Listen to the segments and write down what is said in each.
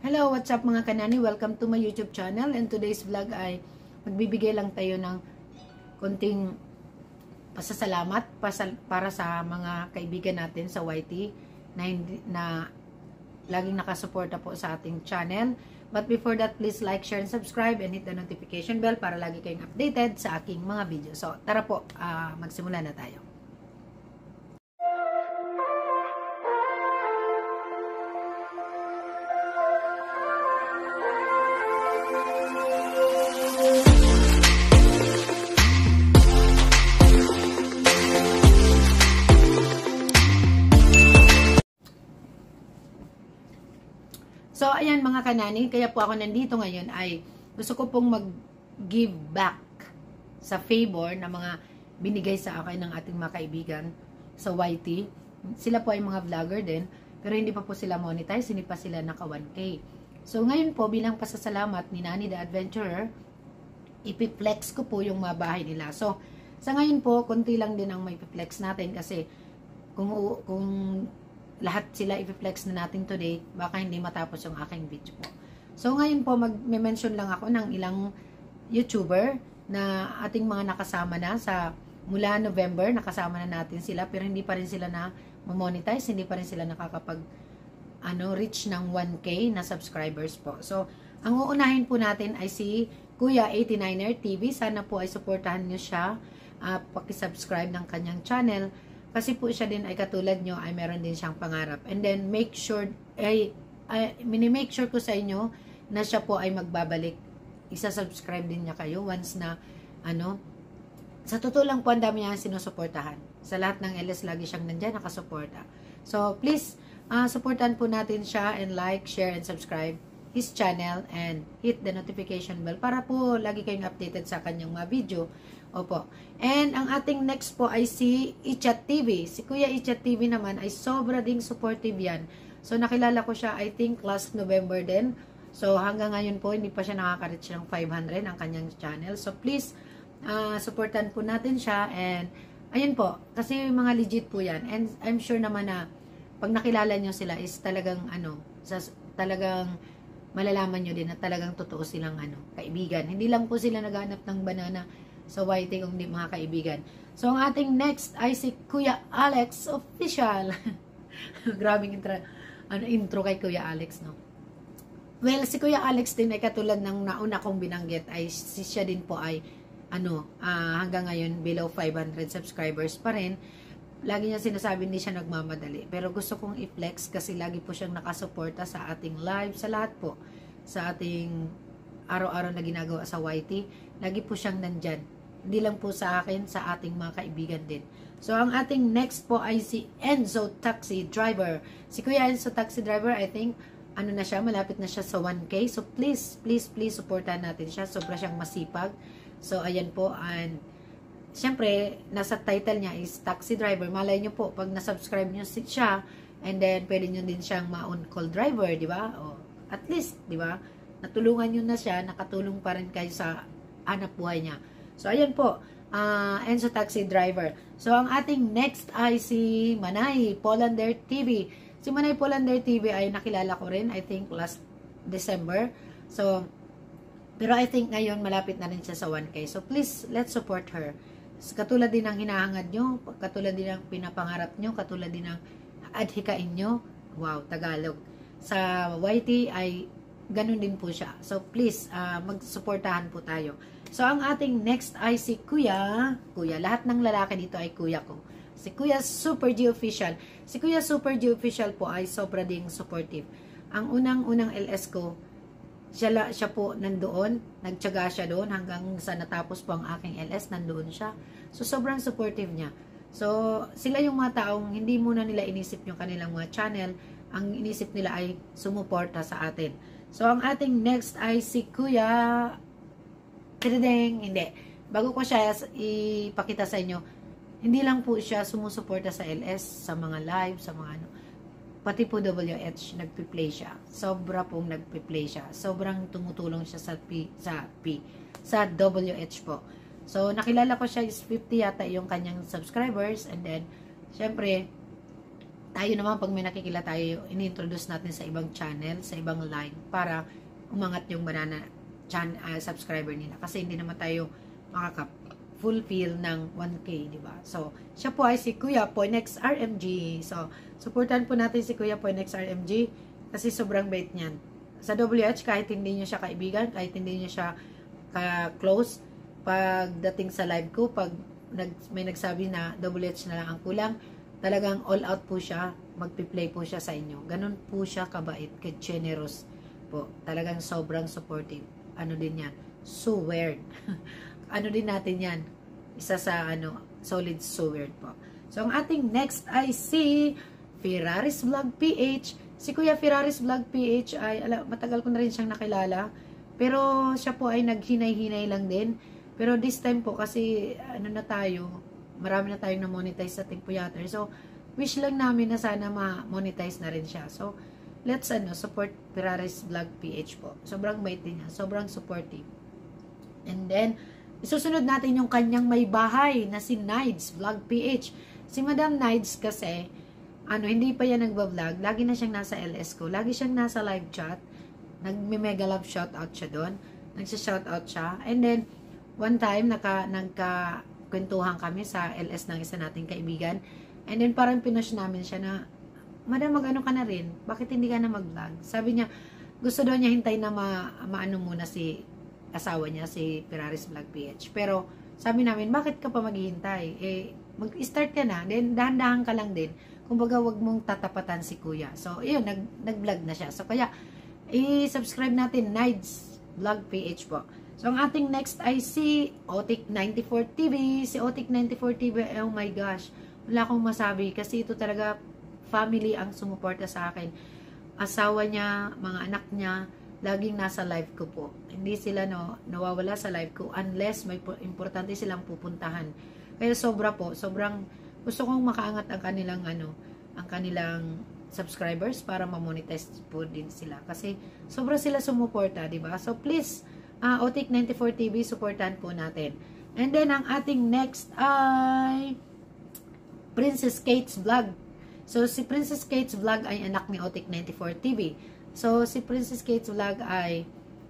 Hello, what's up mga kanani? Welcome to my YouTube channel, and today's vlog ay magbibigay lang tayo ng konting pasasalamat para sa mga kaibigan natin sa YT na laging nakasuporta po sa ating channel. But before that, please like, share, and subscribe and hit the notification bell para lagi kayong updated sa aking mga video. So tara po, magsimula na tayo. So, ayan mga kanani, kaya po ako nandito ngayon ay gusto ko pong mag-give back sa favor na mga binigay sa akin ng ating mga kaibigan sa YT. Sila po ay mga vlogger din, pero hindi pa po sila monetize, hindi pa sila naka 1K. So, ngayon po, bilang pasasalamat ni Nani the Adventurer, ipiplex ko po yung mga bahay nila. So, sa ngayon po, konti lang din ang may ipiplex natin kasi kung lahat sila i-flex na natin today, baka hindi matapos yung aking video po. So, ngayon po, mag-mention lang ako ng ilang YouTuber na ating mga nakasama na mula November, nakasama na natin sila, pero hindi pa rin sila na monetize, hindi pa rin sila nakakapag reach ng 1K na subscribers po. So, ang uunahin po natin ay si Kuya 89er TV. Sana po ay supportahan niyo siya, paki-subscribe ng kanyang channel. Kasi po siya din ay katulad nyo, ay meron din siyang pangarap. And then, make sure ko sa inyo na siya po ay magbabalik. Isa-subscribe din niya kayo once na, sa totoo lang po, ang dami niya sinusuportahan. Sa lahat ng LS, lagi siyang nandyan, nakasuporta. So, please, supportan po natin siya and like, share, and subscribe his channel and hit the notification bell para po lagi kayong updated sa kanyang mga video. Opo. And ang ating next po ay si Ichat TV. Si Kuya Ichat TV naman ay sobra ding supportive yan. So nakilala ko siya I think last November din. So hanggang ngayon po hindi pa siya nakaka-reach ng 500 ang kanyang channel. So please supportan po natin siya and ayun po kasi mga legit po yan. And I'm sure naman na pag nakilala nyo sila is talagang talagang malalaman nyo din na talagang totoo silang kaibigan. Hindi lang po sila naghanap ng banana sa YT kung di mga kaibigan. So, ang ating next ay si Kuya Alex Official. Grabing intro kay Kuya Alex, no? Well, si Kuya Alex din ay katulad ng nauna kong binanggit ay siya din po ay hanggang ngayon below 500 subscribers pa rin. Lagi niya sinasabi hindi siya nagmamadali. Pero gusto kong i-flex kasi lagi po siyang nakasuporta sa ating live, sa lahat po. Sa ating araw-araw na ginagawa sa YT. Lagi po siyang nandyan. Hindi lang po sa akin, sa ating mga kaibigan din. So, ang ating next po ay si Enzo Taxi Driver. Si Kuya Enzo Taxi Driver, I think, na siya, malapit na siya sa 1K. So, please, please, please, supportan natin siya. Sobra siyang masipag. So, ayan po. And, syempre, nasa title niya is Taxi Driver. Malay niyo po, pag nasubscribe niyo siya, and then, pwede niyo din siyang ma-on-call driver, di ba? O, at least, di ba? Natulungan niyo na siya, nakatulong pa rin kayo sa hanap buhay niya. So, ayan po, Enzo Taxi Driver. So, ang ating next ay si Manay Polander TV. Si Manay Polander TV ay nakilala ko rin, I think, last December. So, pero I think ngayon, malapit na rin siya sa 1K. So, please, let's support her. So, katulad din ng hinahangad nyo, katulad din ng pinapangarap nyo, katulad din ng adhikain nyo. Wow, Tagalog. Sa YT ay ganun din po siya. So, please, magsuportahan po tayo. So, ang ating next ay si Kuya, lahat ng lalaki dito ay kuya ko. Si Kuya Super G Official. Si Kuya Super G Official po ay sobra ding supportive. Ang unang LS ko, siya po nandoon, nagtyaga siya doon hanggang sa natapos po ang aking LS, nandoon siya. So, sobrang supportive niya. So, sila yung mga taong hindi muna nila inisip yung kanilang mga channel, ang inisip nila ay sumuporta sa atin. So, ang ating next ay si Kuya hindi. Bago ko siya ipakita sa inyo, hindi lang po siya sumusuporta sa LS, sa mga live, sa mga pati po WH, nagpi-play siya. Sobra pong nagpi-play siya. Sobrang tumutulong siya sa WH po. So, nakilala ko siya is 50 yata yung kanyang subscribers. And then, syempre, tayo naman pag may nakikila tayo, ini-introduce natin sa ibang channel, sa ibang live para umangat yung banana subscriber nila. Kasi hindi naman tayo makaka-fulfill ng 1K, di ba? So, siya po ay si Kuya Poinex RMG. So, supportan po natin si Kuya Poinex RMG kasi sobrang bait niyan. Sa WH, kahit hindi niyo siya kaibigan, kahit hindi niyo siya ka-close, pagdating sa live ko, pag may nagsabi na WH na lang ang kulang, talagang all out po siya, magpi-play po siya sa inyo. Ganun po siya kabait, generous po. Talagang sobrang supportive. Ano din yan? So weird. Ano din natin yan? Isa sa solid so weird po. So ang ating next ay si Ferraris Vlog PH. Si Kuya Ferraris Vlog PH ay, matagal ko na rin siyang nakilala. Pero siya po ay naghinay-hinay lang din. Pero this time po kasi marami na tayong na-monetize sa Tingpuyater. So, wish lang namin na sana ma-monetize na rin siya. So, let's support Ferraris Vlog PH po. Sobrang bait din niya. Sobrang supportive. And then, isusunod natin yung kanyang may bahay na si Nides Vlog PH. Si Madam Nides kasi, hindi pa yan nagba-vlog. Lagi na siyang nasa LS ko. Lagi siyang nasa live chat. Nagme-mega love shoutout siya doon. Nagsha-shoutout siya. And then, one time, nagkakwentuhan kami sa LS ng isa nating kaibigan. And then, parang pinush namin siya na, Madam, mag-ano ka na rin? Bakit hindi ka na mag-vlog? Sabi niya, gusto daw niya hintay na maano muna si asawa niya, si Ferraris Vlog PH. Pero, sabi namin, bakit ka pa maghihintay? Mag-start ka na. Then, dahan-dahan ka lang din. Kumbaga, wag mong tatapatan si kuya. So, yun, nag-vlog na siya. So, kaya, i-subscribe natin, Nides Vlog PH po. So, ang ating next ay si Otik94 TV. Si Otik94 TV, oh my gosh, wala akong masabi kasi ito talaga family ang sumuporta sa akin. Asawa niya, mga anak niya, laging nasa live ko po. Hindi sila nawawala sa live ko unless may importante silang pupuntahan. Kaya sobrang gusto kong makaangat ang kanilang subscribers para ma-monetize po din sila. Kasi sobra sila sumuporta, di ba? So please, Otik94 TV, supportan po natin. And then, ang ating next ay Princess Kate's Vlog. So, si Princess Kate's Vlog ay anak ni Otik94 TV. So, si Princess Kate's Vlog ay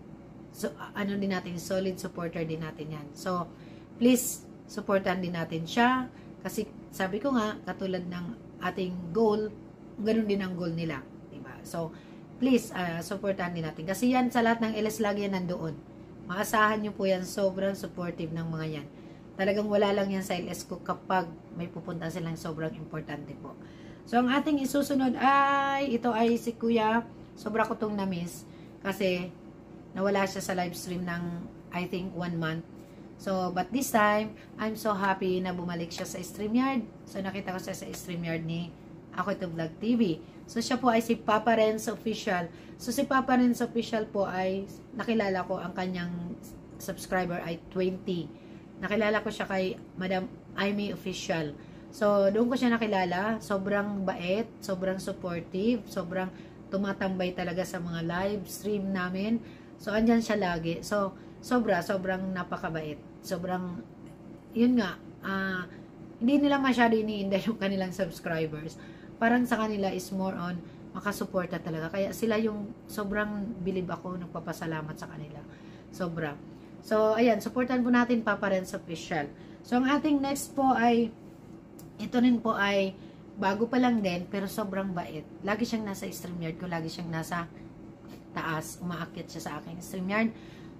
din natin, solid supporter din natin yan. So, please, supportan din natin siya. Kasi, sabi ko nga, katulad ng ating goal, ganun din ang goal nila. Diba? So, please, supportan din natin. Kasi yan, sa lahat ng LS lagi yan nandoon. Maasahan nyo po yan, sobrang supportive ng mga yan. Talagang wala lang yan sa LS ko kapag may pupunta silang sobrang importante po. So, ang ating isusunod ito ay si Kuya. Sobra ko itong na-miss kasi nawala siya sa live stream ng, I think, 1 month. So, but this time, I'm so happy na bumalik siya sa StreamYard. So, nakita ko siya sa StreamYard ni Ako Ito Vlog TV. So, siya po ay si Papa Renz Official. So, si Papa Renz Official po ay, nakilala ko ang kanyang subscriber ay 20. Nakilala ko siya kay Madam Aimee Official. So, doon ko siya nakilala. Sobrang bait, sobrang supportive, sobrang tumatambay talaga sa mga live stream namin. So, andyan siya lagi. So, sobrang napakabait. Sobrang, yun nga, hindi nila masyado iniinda yung kanilang subscribers. Parang sa kanila is more on makasuporta talaga. Kaya sila yung sobrang believe ako, nagpapasalamat sa kanila. Sobra. So, ayan, supportan po natin Papa Renz Official. So, ang ating next po ay, ito rin po ay, bago pa lang din, pero sobrang bait. Lagi siyang nasa StreamYard ko, lagi siyang nasa taas, umaakyat siya sa aking StreamYard.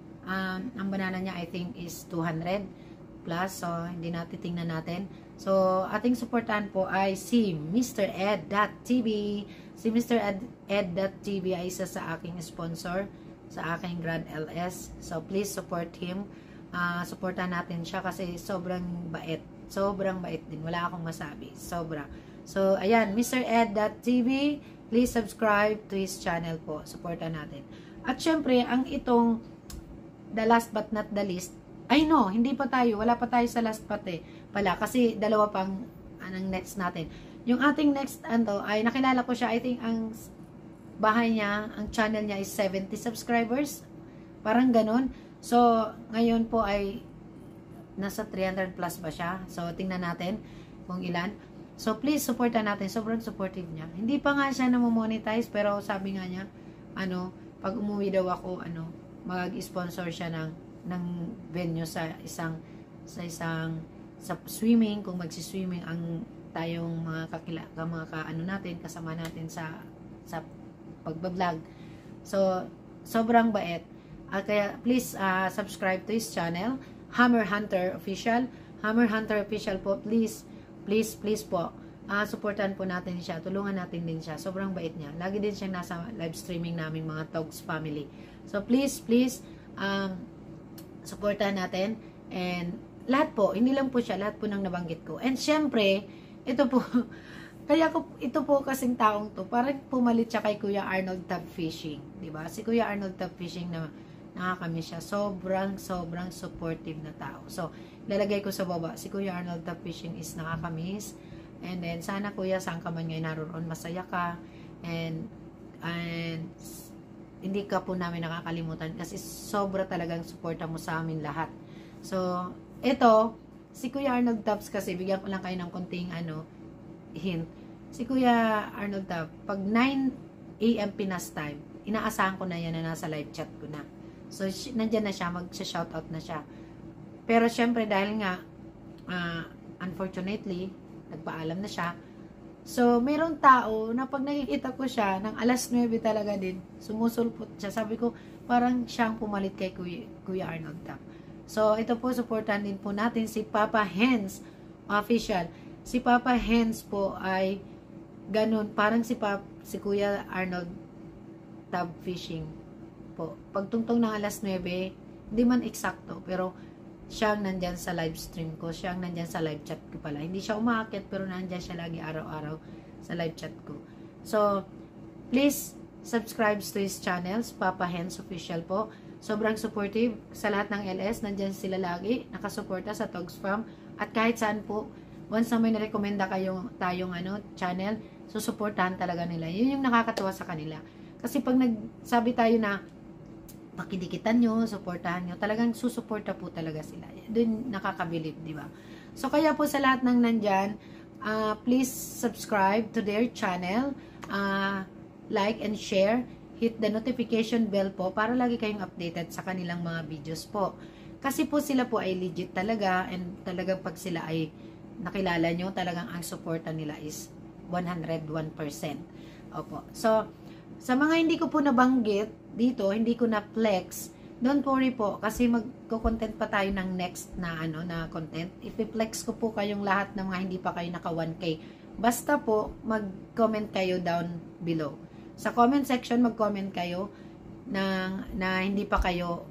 Ang banana niya, I think, is 200 plus. So, hindi natin tingnan natin. So, ating supportan po ay si Mr. Ed.TV. Si Mr. Ed.TV ay isa sa aking sponsor sa aking Grand LS. So, please support him. Supportan natin siya kasi sobrang bait. Sobrang bait din. Wala akong masabi. Sobra. So, ayan, Mr. Ed.TV, please subscribe to his channel po. Supportan natin. At syempre, ang itong the last but not the least, ay no, hindi pa tayo. Wala pa tayo sa last but pala. Kasi dalawa pang anong next natin. Yung ating next ay nakilala ko siya. I think ang bahay niya, ang channel niya is 70 subscribers. Parang ganun. So, ngayon po ay nasa 300 plus ba siya. So, tingnan natin kung ilan. So, please, supportan natin. Sobrang supportive niya. Hindi pa nga siya namo-monetize, pero sabi nga niya, pag umuwi daw ako, mag-sponsor siya ng venue sa swimming, kung magsiswimming ang tayong kasama natin sa pagbablog. So, sobrang bait. Kaya, please, subscribe to his channel, Hammer Hunter Official. Hammer Hunter Official po, please po, supportan po natin siya, tulungan natin din siya, sobrang bait niya, lagi din siya nasa live streaming namin mga Togs family. So please, supportan natin, and lahat po, hindi lang po siya, lahat po ng nabanggit ko. And syempre, ito po, ito po kasing taong to, parang pumalit siya kay Kuya Arnold Tab Fishing, diba? Si Kuya Arnold Tab Fishing na nakakamiss siya, sobrang supportive na tao. So, lalagay ko sa baba, si Kuya Arnold Tab Fishing is nakakamiss. And then, sana Kuya, saan ka man ngayon naroon, masaya ka. And hindi ka po namin nakakalimutan kasi sobra talagang suporta mo sa amin lahat. So, ito, si Kuya Arnold Tabs kasi, bigyan ko lang kayo ng konting hint. Si Kuya Arnold Tab, pag 9 AM Pinas time, inaasahan ko na yan na nasa live chat ko na. So, nandyan na siya, mag-shoutout na siya. Pero, syempre, dahil nga, unfortunately, nagpaalam na siya. So, mayroong tao na pag nakikita ko siya, ng alas 9 talaga din, sumusulpot siya. Sabi ko, parang siyang pumalit kay Kuya Arnold Tab. So, ito po, supportan din po natin si Papa Hens Official. Si Papa Hens po ay ganun, parang si Kuya Arnold Tab Fishing po. Pagtungtong ng alas 9, hindi man eksakto, pero siyang nandyan sa live stream ko, siyang nandyan sa live chat ko pala. Hindi siya umaakit, pero nandyan siya lagi araw-araw sa live chat ko. So, please, subscribe to his channels, Papa Hens Official po. Sobrang supportive sa lahat ng LS, nandyan sila lagi, nakasuporta sa Togs Farm, at kahit saan po, once na may narekomenda tayong channel, susuportahan talaga nila. Yun yung nakakatuwa sa kanila. Kasi pag nagsabi tayo na, pakidikitan nyo, suportahan nyo, talagang susuporta po talaga sila. Doon nakakabilib, di ba? So, kaya po sa lahat ng nandyan, please subscribe to their channel, like and share, hit the notification bell po, para lagi kayong updated sa kanilang mga videos po. Kasi po sila po ay legit talaga, and talagang pag sila ay nakilala nyo, talagang ang suporta nila is 101%. Opo. So, sa mga hindi ko po nabanggit dito, hindi ko na flex, don't worry po, kasi magko-content pa tayo ng next na na content. I-flex ko po kayong lahat ng mga hindi pa kayo naka 1K. Basta po mag-comment kayo down below. Sa comment section mag-comment kayo na hindi pa kayo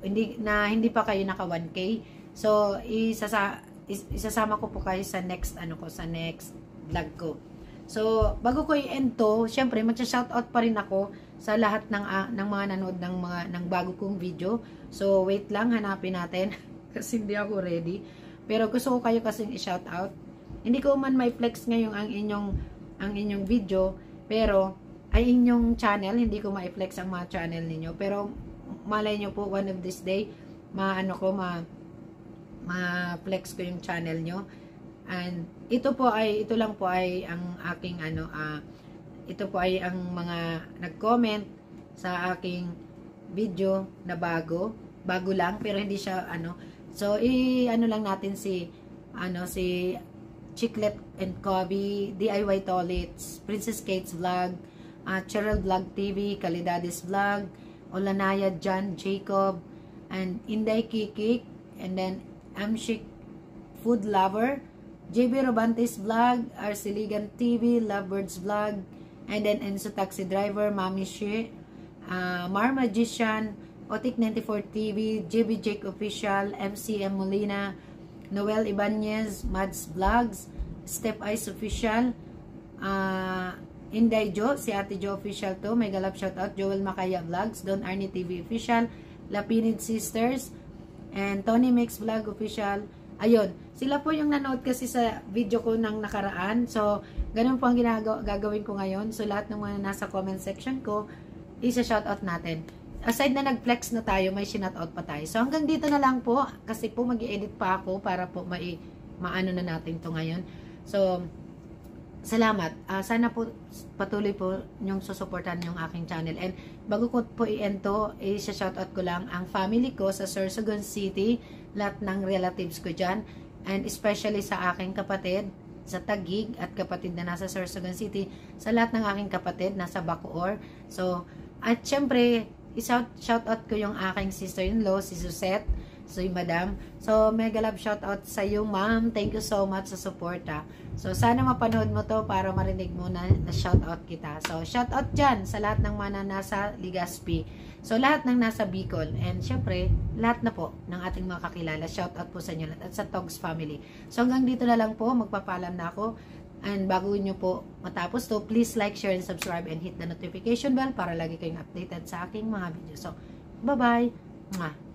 naka 1K. So isasama ko po kayo sa next sa next vlog ko. So, bago ko i-end to, syempre, mag-shoutout pa rin ako sa lahat ng mga nanood ng bago kong video. So, wait lang, hanapin natin. Kasi hindi ako ready. Pero gusto ko kayo kasing i-shoutout. Hindi ko man may flex ngayon ang inyong video, pero ay inyong channel, hindi ko ma-flex ang mga channel ninyo. Pero, malay nyo po, one of this day, ma-flex ko yung channel nyo. And ito lang po ay ang aking ito po ay ang mga nag-comment sa aking video na bago lang, pero hindi siya so lang natin si Chiclet and Kobe, DIY Toilets, Princess Kate's Vlog, Cheryl Vlog TV, Kalidades Vlog, Olanaya John Jacob, and Inday Kikik, and then Amshik Food Lover, JB Robantes Vlog, Arceligan TV, Lovebirds Vlog, and then Enzo Taxi Driver, Mami She, Mar Magician, Otik 94 TV, JB Jake Official, MCM Molina, Noel Ibanez, Mads Vlogs, Step Ice Official, Inday Jo, si Ate Jo Official to, mega love shoutout, Joel Makaya Vlogs, Don Arnie TV Official, Lapinid Sisters, and Tony Mix Vlog Official. Ayun, sila po yung nanood kasi sa video ko ng nakaraan. So, ganun po ang gagawin ko ngayon. So, lahat ng mga nasa comment section ko, isa-shoutout natin. Aside na nag-flex na tayo, may shoutout pa tayo. So, hanggang dito na lang po. Kasi po, mag-i-edit pa ako para po maano na natin to ngayon. So, salamat. Sana po patuloy po yung susuportahan yung aking channel. And bago ko po i-end to, i-shoutout ko lang ang family ko sa Sorsogon City, lahat ng relatives ko dyan, and especially sa aking kapatid sa Taguig at kapatid na nasa Sorsogon City, sa lahat ng aking kapatid nasa Bacoor. So, at syempre, shoutout ko yung aking sister-in-law, si Suzette, so yung madam. So, mega love shoutout sa iyo, ma'am. Thank you so much sa suporta. So, sana mapanood mo to para marinig mo na shoutout kita. So, shoutout dyan sa lahat ng mga nasa Legazpi. So, lahat ng nasa Bicol. And, syempre, lahat na po ng ating mga kakilala. Shoutout po sa inyo lahat. At sa Togs family. So, hanggang dito na lang po. Magpapalam na ako. And, bago nyo po matapos to, please like, share, and subscribe. And hit the notification bell para lagi kayong updated sa aking mga video. So, bye-bye!